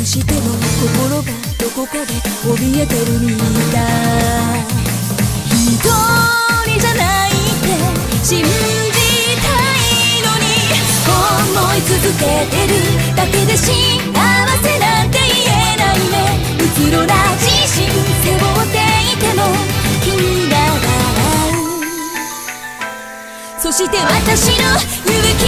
くしても心がどこかで怯えてるみたい。一人じゃないって信じたいのに、思い続けてるだけで幸せなんて言えないね。うつろな自信背負っていても君が笑う。そして私の勇気